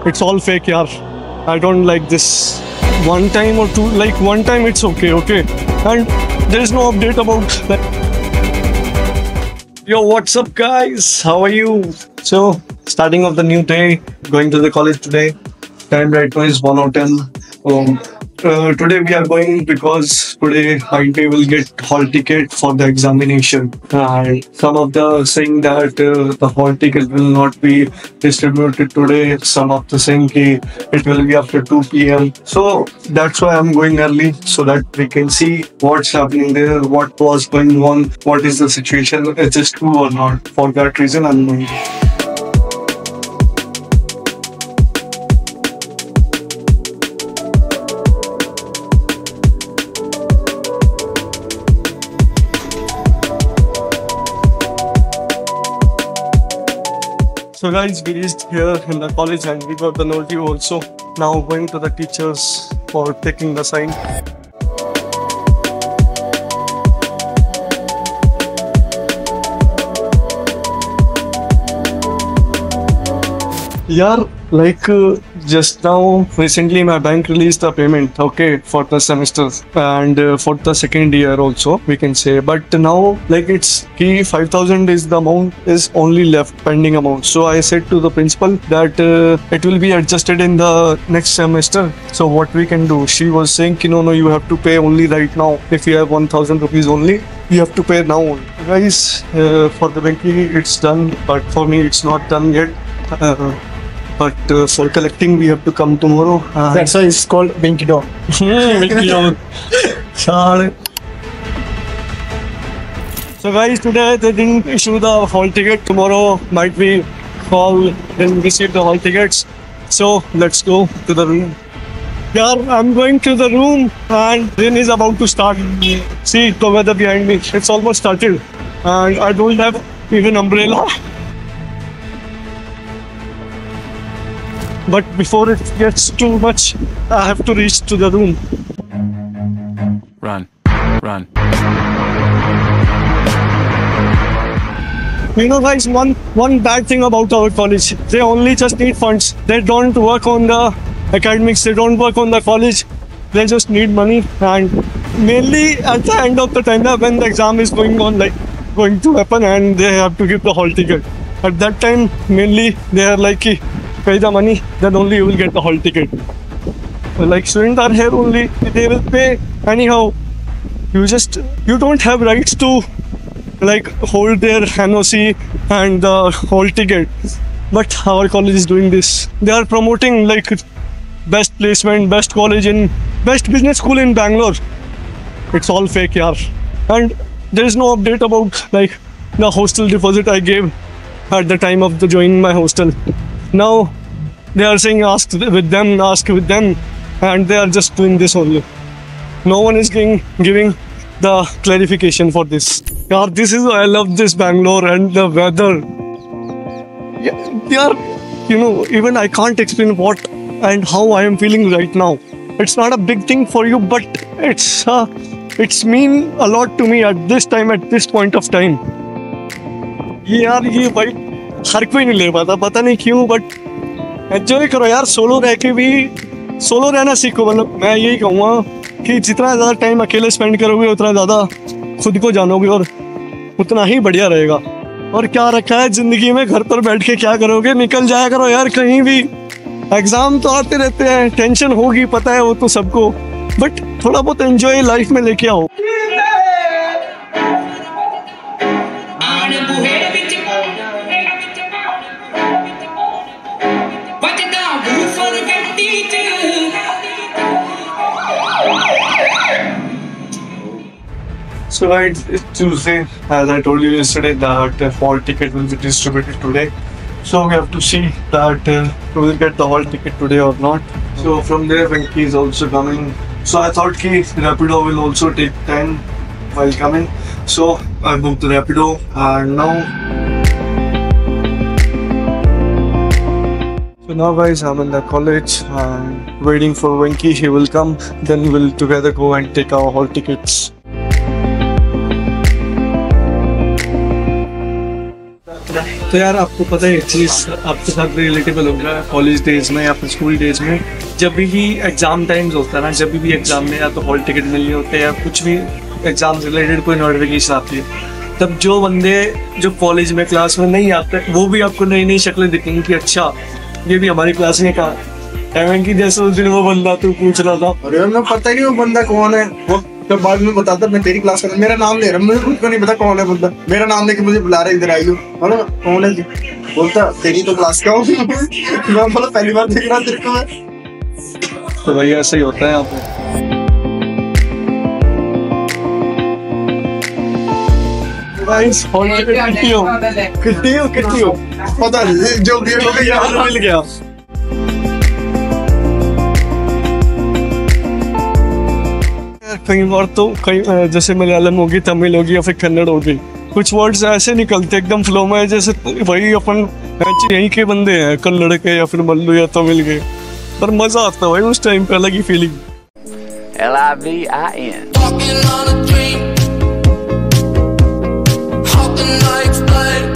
It's all fake, yaar. I don't like this. One time or two, like one time it's okay. And there is no update about that. Yo, what's up guys? How are you? So, starting of the new day, going to the college today. Time right now is 1:10. Today we are going because today we will get hall ticket for the examination, and some of the saying that the hall ticket will not be distributed today. Some of the saying it will be after 2 p.m. So that's why I'm going early so that we can see what's happening there, what was going on, what is the situation, is this true or not. For that reason, I'm going. So guys, we reached here in the college and we got the notice also. Now going to the teachers for taking the sign. Yeah, just now recently my bank released the payment, okay, for the semester and for the second year also we can say. But now it's key 5,000 is the amount is only left pending amount. So I said to the principal that it will be adjusted in the next semester. So what we can do? She was saying, no, you have to pay only right now. If you have 1,000 rupees only, you have to pay now. Guys, for the banking it's done, but for me it's not done yet. But for collecting, we have to come tomorrow. That's why it's called Binky Dog. So guys, today they didn't issue the hall ticket. Tomorrow might be call and receive the hall tickets. So let's go to the room. Yeah, I'm going to the room and rain is about to start. See the weather behind me. It's almost started. And I don't have even umbrella. But before it gets too much, I have to reach to the room. Run. You know guys, one bad thing about our college, they only just need funds. They don't work on the academics, they don't work on the college. They just need money, and mainly at the end of the time when the exam is going to happen and they have to give the hall ticket. At that time, mainly they are like, pay the money, then only you will get the hall ticket. Like students are here only, they will pay anyhow. You don't have rights to hold their NOC and the hall ticket. But our college is doing this. They are promoting best placement, best college in best business school in Bangalore. It's all fake, yaar. And there is no update about the hostel deposit I gave at the time of joining my hostel. Now they are saying ask with them, and they are just doing this only. No one is giving the clarification for this. Yeah, I love this Bangalore and the weather. Yeah, even I can't explain what and how I am feeling right now. It's not a big thing for you, but it's mean a lot to me at this time, at this point of time. यार ये भाई हर कोई नहीं ले पाता, पता नहीं क्यों, बट एंजॉय करो यार। सोलो रह के भी सोलो रहना सीखो। मतलब मैं यही कहूँगा कि जितना ज़्यादा टाइम अकेले स्पेंड करोगे उतना ज़्यादा खुद को जानोगे और उतना ही बढ़िया रहेगा। और क्या रखा है ज़िंदगी में, घर पर बैठ के क्या करोगे, निकल जाया करो यार कहीं भी। एग्ज़ाम तो आते रहते हैं, टेंशन होगी, पता है वो तो सबको, बट थोड़ा बहुत एंजॉय लाइफ में लेके आओ। So guys, it's Tuesday, as I told you yesterday that the hall ticket will be distributed today. So we have to see that we will get the hall ticket today or not. So from there, Venki is also coming. So I thought ki Rapido will also take time while coming. So I booked the Rapido and now. So now guys, I'm in the college and waiting for Venki. He will come, then we'll together go and take our hall tickets. तो यार आपको पता है एक चीज़ आपके साथ relatable होगा college days में या फिर स्कूल डेज में, जब भी एग्जाम टाइम्स होता है ना, जब भी एग्जाम में या तो हॉल टिकट मिलनी होते हैं या कुछ भी एग्जाम से रिलेटेड कोई नोटिफिकेशन आती है, तब जो बंदे जो कॉलेज में क्लास में नहीं आते वो भी आपको नई नई शक्लें दिखेंगी कि अच्छा ये भी हमारी क्लास में का एवं की जैसे उस दिन वो बंदा तू पूछ रहा था। अरे मैं पता ही नहीं वो बंदा कौन है, वो तो बाद में बताता मैं तेरी क्लास का मेरा नाम ले रहा, मुझे खुद को नहीं पता कौन है बंदा, मेरा नाम लेके मुझे बुला रहा है इधर आई हो, बोलो कौन है, बोलता तेरी तो क्लास का हूँ मैं बोला पहली बार देख रहा तेरे को मैं। तो भाई ऐसा ही होता है यहाँ पे। कितनी हो पता नहीं, जो भी हो गया मिल गया। कई बार तो कई जैसे मलयालम होगी, तमिल होगी या फिर कन्नड़ होगी, कुछ वर्ड्स ऐसे निकलते एकदम फ्लो में जैसे वही अपन यहीं के बंदे हैं, कन्नड़ के या फिर मल्लू या तमिल के, पर मजा आता है भाई उस टाइम पे, अलग ही फीलिंग। Livin